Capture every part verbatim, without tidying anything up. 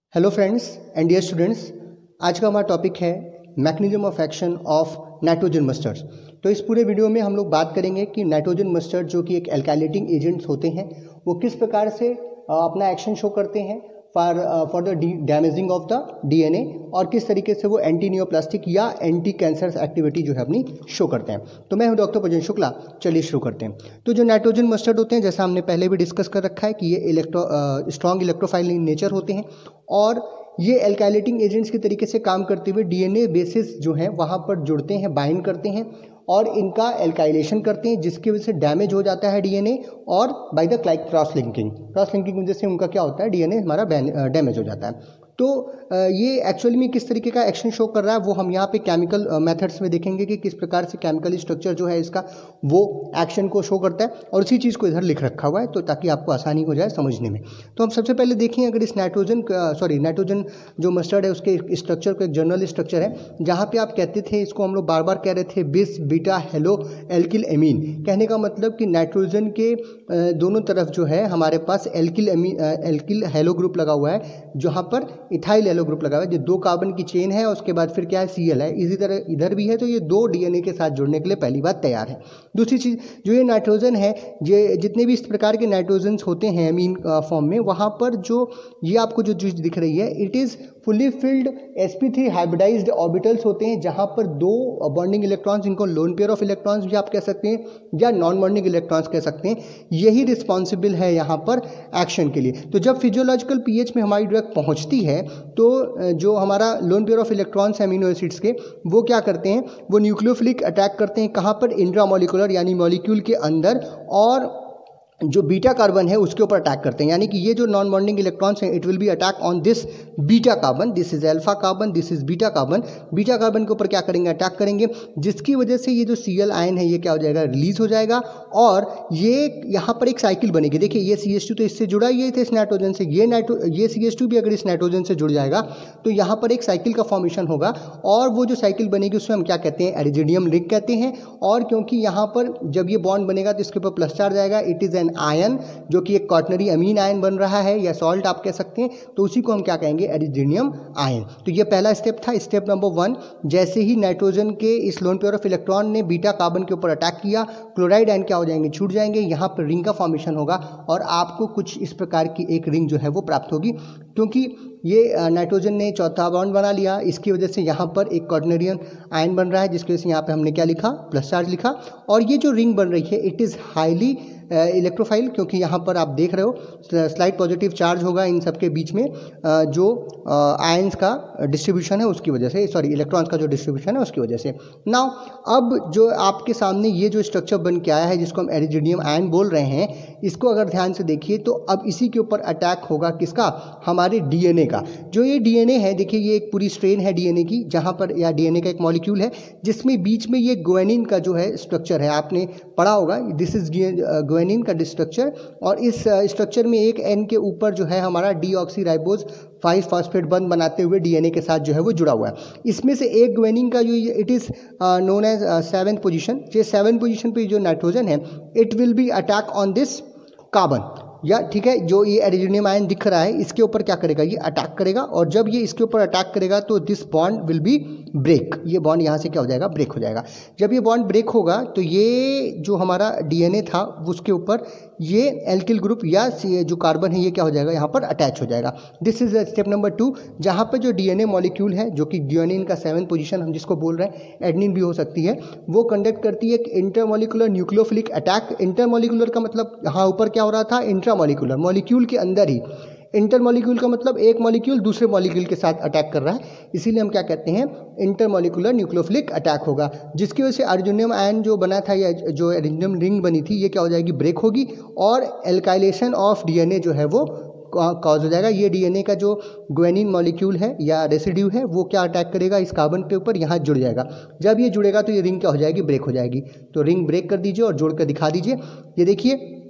Hello friends and dear students, आज का हमारा टॉपिक है mechanism of action of nitrogen mustards. तो इस पूरे वीडियो में हम लोग बात करेंगे कि नाइट्रोजन मस्टर्ड जो कि एक एल्काइलेटिंग एजेंट्स होते हैं वो किस प्रकार से अ, अपना एक्शन शो करते हैं for for the damaging of the DNA और किस तरीके से वो एंटी नियोप्लास्टिक या एंटी कैंसर एक्टिविटी जो है अपनी शो करते हैं। तो मैं हूं डॉक्टर प्रजन शुक्ला। चलिए शुरू करते हैं। तो जो नाइट्रोजन मस्टर्ड होते हैं, जैसा हमने पहले भी डिस्कस कर रखा है कि ये electro strong electrophile in nature होते हैं और ये एल्काइलेटिंग एजेंट्स के तरीके से काम करते हुए डीएनए बेसिस जो है वहाँ पर जुड़ते हैं, बाइंड करते हैं और इनका एल्काइलेशन करते हैं, जिसकी वजह से डैमेज हो जाता है डीएनए और बाय द क्लाइक क्रॉस लिंकिंग क्रॉस लिंकिंग की वजह से उनका क्या होता है, डीएनए हमारा डैमेज हो जाता है। तो ये एक्चुअली में किस तरीके का एक्शन शो कर रहा है वो हम यहाँ पे केमिकल मेथड्स में देखेंगे कि किस प्रकार से केमिकल स्ट्रक्चर जो है इसका वो एक्शन को शो करता है और उसी चीज़ को इधर लिख रखा हुआ है तो ताकि आपको आसानी हो जाए समझने में। तो हम सबसे पहले देखें, अगर इस नाइट्रोजन सॉरी नाइट्रोजन जो मस्टर्ड है उसके स्ट्रक्चर को एक जनरल स्ट्रक्चर है जहाँ पे आप कहते थे, इसको हम लोग बार बार कह रहे थे, बिस बीटा हेलो एल्किल एमीन। कहने का मतलब कि नाइट्रोजन के दोनों तरफ जो है हमारे पास alkyl amine alkyl halo group लगा हुआ है, जहाँ पर इथाइल हेलो ग्रुप लगा हुआ है जो दो कार्बन की चेन है और उसके बाद फिर क्या है, सीएल है। इसी तरह इधर भी है, तो ये दो डीएनए के साथ जुड़ने के लिए पहली बात तैयार है। दूसरी चीज़, जो ये नाइट्रोजन है, ये जितने भी इस प्रकार के नाइट्रोजन्स होते हैं अमीन फॉर्म में, वहाँ पर जो ये आपको जो चीज़ दिख रही है, it is fully filled S P three hybridized orbitals होते हैं, जहाँ पर दो बॉन्डिंग इलेक्ट्रॉन्स, इनको लोन पेयर ऑफ इलेक्ट्रॉन्स भी आप कह सकते हैं या नॉन बॉन्डिंग इलेक्ट्रॉन्स कह सकते हैं, यही रिस्पॉन्सिबल है यहाँ पर एक्शन के लिए। तो जब फिजियोलॉजिकल पीएच में हमारी ड्रग पहुँचती है तो जो हमारा lone pair of electrons amino acids के, वो क्या करते हैं, वो न्यूक्लियोफिलिक अटैक करते हैं। कहाँ पर? इंट्रामोलिकुलर यानी मॉलिक्यूल के अंदर, और जो बीटा कार्बन है उसके ऊपर अटैक करते हैं। यानी कि ये जो नॉन बॉन्डिंग इलेक्ट्रॉन्स हैं, it will be attack on this beta carbon, this is alpha carbon, this is beta carbon. Beta carbon के ऊपर क्या करेंगे, अटैक करेंगे, जिसकी वजह से ये जो सी एल आयन है ये क्या हो जाएगा, रिलीज हो जाएगा और ये यहाँ पर एक साइकिल बनेगी। देखिए ये सी एच टू तो इससे जुड़ा ही था इस नाइट्रोजन से, ये नाइट्रो ये सी एच टू भी अगर इस नाइट्रोजन से जुड़ जाएगा तो यहाँ पर एक साइकिल का फॉर्मेशन होगा और वो जो साइकिल बनेगी उसमें हम क्या कहते हैं, एरिजिडियम रिंग कहते हैं। और क्योंकि यहाँ पर जब ये बॉन्ड बनेगा तो इसके ऊपर प्लस चार्ज आएगा, इट इज़ एन आयन जो कि एक क्वाटरनरी अमीन आयन बन रहा है या सॉल्ट आप कह सकते हैं, तो उसी को हम क्या कहेंगे, एरिजिडियम आयन। तो ये पहला स्टेप था, स्टेप नंबर वन। जैसे ही नाइट्रोजन के इस लोन पेयर ऑफ इलेक्ट्रॉन ने बीटा कार्बन के ऊपर अटैक किया, क्लोराइड आयन क्या हो जाएंगे, छूट जाएंगे, यहाँ पर रिंग का फॉर्मेशन होगा और आपको कुछ इस प्रकार की एक रिंग जो है वो प्राप्त होगी। क्योंकि ये नाइट्रोजन ने चौथा बॉन्ड बना लिया, इसकी वजह से यहाँ पर एक क्वाटरनरियन आयन बन रहा है, जिसकी वजह से यहाँ पे हमने क्या लिखा, प्लस चार्ज लिखा। और ये जो रिंग बन रही है, इट इज़ हाईली इलेक्ट्रोफाइल, क्योंकि यहाँ पर आप देख रहे हो स्लाइड पॉजिटिव चार्ज होगा इन सब के बीच में, जो आयंस का डिस्ट्रीब्यूशन है उसकी वजह से, सॉरी इलेक्ट्रॉन्स का जो डिस्ट्रीब्यूशन है उसकी वजह से। नाउ अब जो आपके सामने ये जो स्ट्रक्चर बन के आया है जिसको हम एरिजिडियम आयन बोल रहे हैं, इसको अगर ध्यान से देखिए तो अब इसी के ऊपर अटैक होगा किसका, हमारे डीएनए का। जो ये डीएनए है, देखिए ये एक पूरी स्ट्रेन है डीएनए की, जहाँ पर या डीएनए का एक मॉलिक्यूल है जिसमें बीच में ये ग्वानिन का जो है स्ट्रक्चर है, आपने पढ़ा होगा, दिस इज ग्वानिन का स्ट्रक्चर। और इस स्ट्रक्चर में एक एन के ऊपर जो है हमारा डीऑक्सीराइबोज फाइव फॉस्फेट बंध बनाते हुए डीएनए के साथ जो है वो जुड़ा हुआ है। इसमें से एक ग्वानिन का जो it is known as seventh position, ये सेवन पोजीशन पे जो नाइट्रोजन है, it will be attack on this carbon, या ठीक है, जो ये एरिजिडियम आयन दिख रहा है इसके ऊपर क्या करेगा, ये अटैक करेगा। और जब ये इसके ऊपर अटैक करेगा तो this bond will be break, ये बॉन्ड यहाँ से क्या हो जाएगा, ब्रेक हो जाएगा। जब ये बॉन्ड ब्रेक होगा तो ये जो हमारा डीएनए था उसके ऊपर ये एल्किल ग्रुप या जो कार्बन है ये क्या हो जाएगा, यहाँ पर अटैच हो जाएगा। This is step number two, जहाँ पर जो डीएनए मॉलिक्यूल है जो कि ग्वानिन का सेवन पोजीशन हम जिसको बोल रहे हैं, एडनिन भी हो सकती है, वो कंडक्ट करती है इंटरमोलिकुलर न्यूक्लियोफिलिक अटैक। इंटरमोलिकुलर का मतलब यहाँ ऊपर क्या हो रहा था, इंट्रामोलिकुलर, मॉलिक्यूल के अंदर ही। इंटरमोलिक्यूल का मतलब एक मॉलिक्यूल दूसरे मॉलिक्यूल के साथ अटैक कर रहा है, इसीलिए हम क्या कहते हैं, इंटरमोलिकुलर न्यूक्लियोफिलिक अटैक होगा, जिसकी वजह से एरिजिडियम आयन जो बना था या जो एरिजिडियम रिंग बनी थी ये क्या हो जाएगी, ब्रेक होगी और एल्काइलेशन ऑफ डीएनए जो है वो कॉज हो जाएगा। ये डीएनए का जो ग्वानिन मॉलिक्यूल है या रेसिड्यू है वो क्या अटैक करेगा, इस कार्बन के ऊपर यहाँ जुड़ जाएगा। जब ये जुड़ेगा तो ये रिंग क्या हो जाएगी, ब्रेक हो जाएगी। तो रिंग ब्रेक कर दीजिए और जोड़ कर दिखा दीजिए। ये देखिए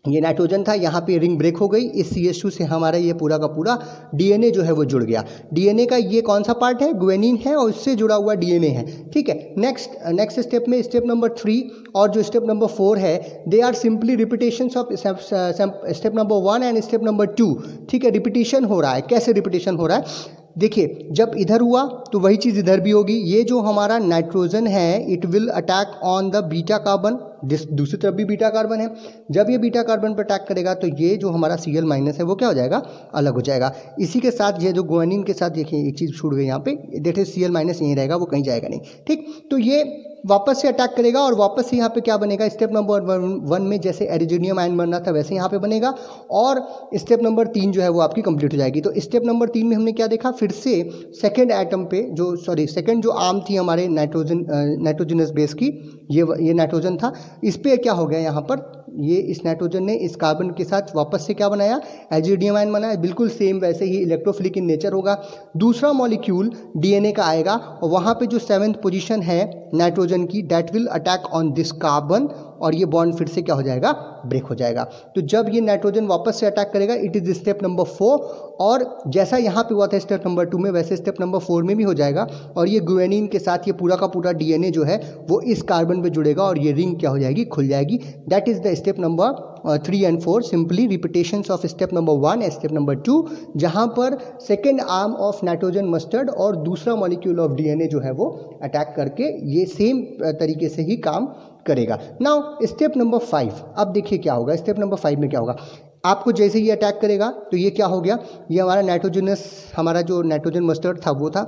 ये नाइट्रोजन था, यहाँ पे रिंग ब्रेक हो गई, इस सी एच टू से हमारा ये पूरा का पूरा डीएनए जो है वो जुड़ गया। डीएनए का ये कौन सा पार्ट है, गुएनिन है और इससे जुड़ा हुआ डीएनए है, ठीक है। नेक्स्ट नेक्स्ट स्टेप में स्टेप नंबर थ्री और जो स्टेप नंबर फोर है, they are simply repetitions of step number one and step number two, ठीक है। रिपीटेशन हो रहा है, कैसे रिपीटेशन हो रहा है, देखिए जब इधर हुआ तो वही चीज़ इधर भी होगी। ये जो हमारा नाइट्रोजन है it will attack on the beta carbon, दूसरी तरफ भी बीटा कार्बन है। जब ये बीटा कार्बन पर अटैक करेगा तो ये जो हमारा सी एल माइनस है वो क्या हो जाएगा, अलग हो जाएगा। इसी के साथ ये जो गुआनिन के साथ देखिए एक चीज़ छूट गई यहाँ पे, डेट सी एल माइनस यहीं रहेगा, वो कहीं जाएगा नहीं, ठीक। तो ये वापस से अटैक करेगा और वापस से यहाँ पे क्या बनेगा, स्टेप नंबर वन में जैसे एरिजीनियम आयन बन रहा था वैसे यहाँ पे बनेगा और स्टेप नंबर तीन जो है वो आपकी कंप्लीट हो जाएगी। तो स्टेप नंबर तीन में हमने क्या देखा, फिर से सेकेंड एटम पे जो सॉरी सेकेंड जो आर्म थी हमारे नाइट्रोजन नाइट्रोजनस बेस की, ये ये नाइट्रोजन था, इस पर क्या हो गया, यहाँ पर ये इस नाइट्रोजन ने इस कार्बन के साथ वापस से क्या बनाया, एल्जीडियम आयन बनाया, बिल्कुल सेम वैसे ही इलेक्ट्रोफिलिक इन नेचर होगा। दूसरा मॉलिक्यूल डीएनए का आएगा और वहाँ पे जो सेवेंथ पोजीशन है नाइट्रोजन की, that will attack on this carbon और ये बॉन्ड फिर से क्या हो जाएगा, ब्रेक हो जाएगा। तो जब ये नाइट्रोजन वापस से अटैक करेगा, it is step number four, और जैसा यहाँ पे हुआ था स्टेप नंबर टू में वैसे स्टेप नंबर फोर में भी हो जाएगा और ये गुएनिन के साथ ये पूरा का पूरा डीएनए जो है वो इस कार्बन पे जुड़ेगा और ये रिंग क्या हो जाएगी, खुल जाएगी। That is the step number three and four, simply repetitions of step number one and step number two, जहाँ पर second arm of nitrogen mustard और दूसरा मॉलिक्यूल ऑफ डीएनए जो है वो अटैक करके ये सेम तरीके से ही काम करेगा। नाउ स्टेप नंबर फाइव, अब देखिए क्या होगा, स्टेप नंबर फाइव में क्या होगा, आपको जैसे ही अटैक करेगा तो ये क्या हो गया, ये हमारा नाइट्रोजनस हमारा जो नाइट्रोजन मस्टर्ड था वो था,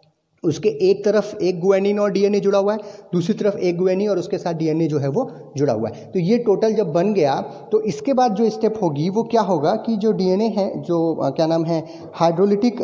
उसके एक तरफ एक गुआनिन और डीएनए जुड़ा हुआ है, दूसरी तरफ एक गुआनिन और उसके साथ डीएनए जो है वो जुड़ा हुआ है। तो ये टोटल जब बन गया तो इसके बाद जो स्टेप होगी वो क्या होगा कि जो डीएनए है जो आ, क्या नाम है हाइड्रोलिटिक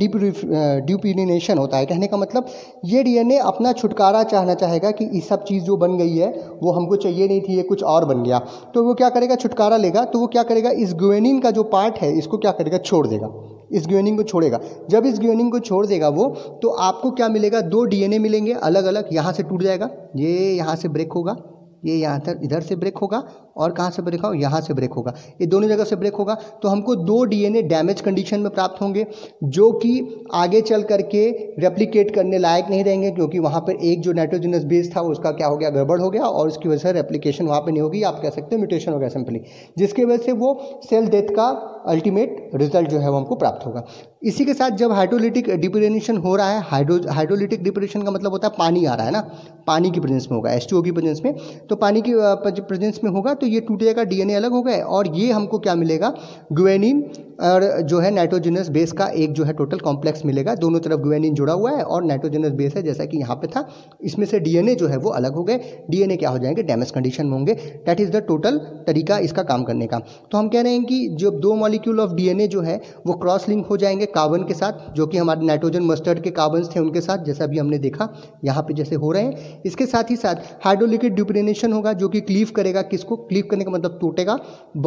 डिप्यूरिनेशन होता है। कहने का मतलब ये डीएनए अपना छुटकारा चाहना चाहेगा कि ये सब चीज़ जो बन गई है वो हमको चाहिए नहीं थी, ये कुछ और बन गया, तो वो क्या करेगा, छुटकारा लेगा। तो वो क्या करेगा, इस गुआनिन का जो पार्ट है इसको क्या करेगा, छोड़ देगा, इस गुआनिन को छोड़ेगा। जब इस गुआनिन को छोड़ देगा वो, तो आपको क्या मिलेगा, दो डीएनए मिलेंगे अलग अलग, यहाँ से टूट जाएगा, ये यहाँ से ब्रेक होगा, ये यहाँ तक इधर से ब्रेक होगा और कहाँ से ब्रेक होगा, यहाँ से ब्रेक होगा, ये दोनों जगह से ब्रेक होगा। तो हमको दो डीएनए डैमेज कंडीशन में प्राप्त होंगे जो कि आगे चल करके रेप्लिकेट करने लायक नहीं रहेंगे, क्योंकि वहाँ पर एक जो नाइट्रोजनस बेस था उसका क्या हो गया, गड़बड़ हो गया और उसकी वजह से रेप्लिकेशन वहाँ पर नहीं होगी, आप कह सकते हैं म्यूटेशन हो गया सिंपली, जिसकी वजह से वो सेल डेथ का अल्टीमेट रिजल्ट जो है वो हमको प्राप्त होगा। इसी के साथ जब हाइड्रोलिटिक डिप्यूरेशन हो रहा है, हाइड्रो हाइड्रोलिटिक डिप्यूरेशन का मतलब होता है पानी आ रहा है ना, पानी की प्रेजेंस में होगा, एच टू ओ की प्रेजेंस में, तो पानी की प्रेजेंस में होगा तो ये टूटेगा, डीएनए अलग हो गए और ये हमको क्या मिलेगा, गुआनिन और जो है नाइट्रोजनस बेस का एक जो है टोटल कॉम्प्लेक्स मिलेगा। दोनों तरफ गुआनिन जुड़ा हुआ है और नाइट्रोजनस बेस है जैसा कि यहाँ पे था, इसमें से डीएनए जो है वो अलग हो गए, डीएनए क्या हो जाएंगे, डैमेज कंडीशन में होंगे। दैट इज द टोटल तरीका इसका काम करने का। तो हम कह रहे हैं कि जब दो मॉलिक्यूल ऑफ डीएनए जो है वो क्रॉस लिंक हो जाएंगे कार्बन के साथ, जो कि हमारे नाइट्रोजन मस्टर्ड के कार्बन्स थे उनके साथ, जैसा अभी हमने देखा यहाँ पे जैसे हो रहे हैं। इसके साथ ही साथ हाइड्रोलिटिक डिप्यूरेशन होगा जो कि क्लीव करेगा, किसको क्लीव करने का मतलब टूटेगा,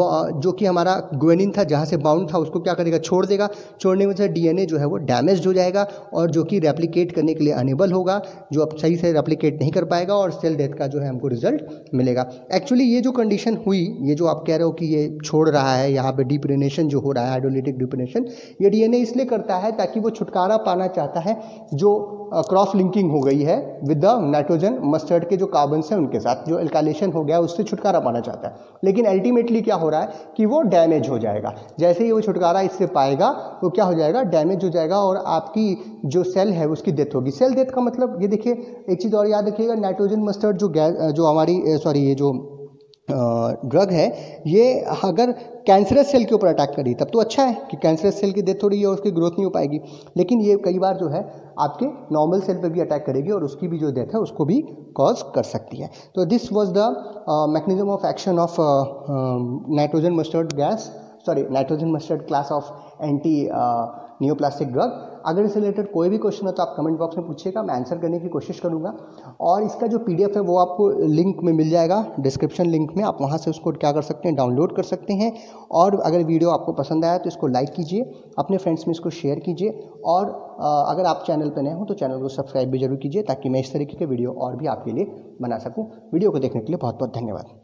जो कि हमारा गुआनिन था जहाँ से बाउंड था उसको क्या करेगा, छोड़ देगा। छोड़ने में से डीएनए जो है वो डैमेज हो जाएगा और जो कि रेप्लिकेट करने के लिए अनेबल होगा, जो अब सही से रेप्लिकेट नहीं कर पाएगा और सेल डेथ का जो है हमको रिजल्ट मिलेगा। एक्चुअली ये जो कंडीशन हुई, ये जो आप कह रहे हो कि ये छोड़ रहा है यहाँ पे डिप्यूरेशन जो हो रहा है हाइड्रोलिटिक डिप्यूरेशन, ये डीएनए इसलिए करता है ताकि वो छुटकारा पाना चाहता है जो क्रॉस लिंकिंग हो गई है विद द नाइट्रोजन मस्टर्ड के जो कार्बन हैं उनके साथ, जो एल्काइलेशन हो गया उससे छुटकारा पाना चाहता है। लेकिन अल्टीमेटली क्या हो रहा है कि वो डैमेज हो जाएगा। जैसे ही वो छुटकारा इससे पाएगा वो क्या हो जाएगा, डैमेज हो जाएगा और आपकी जो सेल है उसकी डेथ होगी। सेल डेथ का मतलब ये देखिए, एक चीज़ और याद रखिएगा, नाइट्रोजन मस्टर्ड जो गैस जो हमारी सॉरी ये जो ड्रग है, ये अगर कैंसरस सेल के ऊपर अटैक करी तब तो अच्छा है कि कैंसरस सेल की डेथ हो रही है और उसकी ग्रोथ नहीं हो पाएगी, लेकिन ये कई बार जो है आपके नॉर्मल सेल पे भी अटैक करेगी और उसकी भी जो डेथ है उसको भी कॉज कर सकती है। तो this was the mechanism of action of nitrogen mustard gas sorry nitrogen mustard class of anti neoplastic drug. अगर इससे रिलेटेड कोई भी क्वेश्चन हो तो आप कमेंट बॉक्स में पूछिएगा, मैं आंसर करने की कोशिश करूंगा। और इसका जो पीडीएफ है वो आपको लिंक में मिल जाएगा, डिस्क्रिप्शन लिंक में, आप वहां से उसको क्या कर सकते हैं, डाउनलोड कर सकते हैं। और अगर वीडियो आपको पसंद आया तो इसको लाइक कीजिए, अपने फ्रेंड्स में इसको शेयर कीजिए और अगर आप चैनल पर नए हो तो चैनल को सब्सक्राइब भी जरूर कीजिए ताकि मैं इस तरीके के वीडियो और भी आपके लिए बना सकूँ। वीडियो को देखने के लिए बहुत बहुत धन्यवाद।